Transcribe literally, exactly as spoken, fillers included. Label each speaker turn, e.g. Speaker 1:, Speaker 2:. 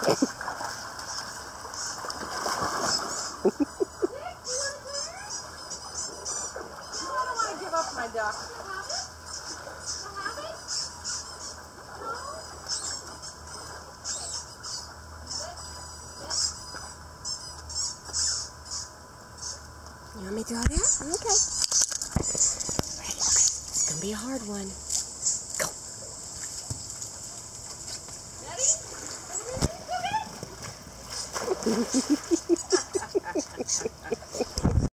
Speaker 1: Give up my duck.
Speaker 2: You want me to draw that? Okay. Ready? Okay. It's gonna be a hard one. Go.
Speaker 1: Ready?